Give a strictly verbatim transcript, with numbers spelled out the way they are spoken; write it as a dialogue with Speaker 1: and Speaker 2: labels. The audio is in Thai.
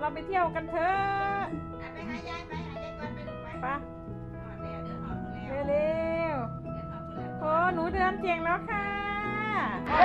Speaker 1: เราไปเที่ยวกันเถอะ
Speaker 2: ไปหายายไปหายายก่อนไปลูกไป
Speaker 1: ไป
Speaker 2: เดี๋ยวเดินออกแล้ว
Speaker 1: เร็วๆโอ้หนูเดินเก่งแล้วค่ะโอ้